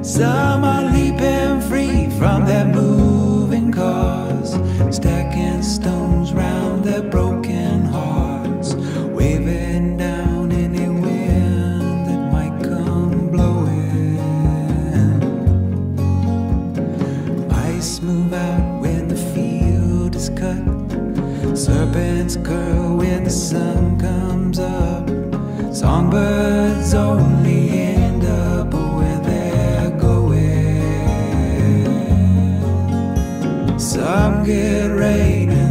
Some are leaping free from their moving cars, stacking stones round their broken hearts, waving down any wind that might come blowing. Mice move out when the field is cut, serpents curl when the sun comes up, songbirds only end up where they're going. Some get rain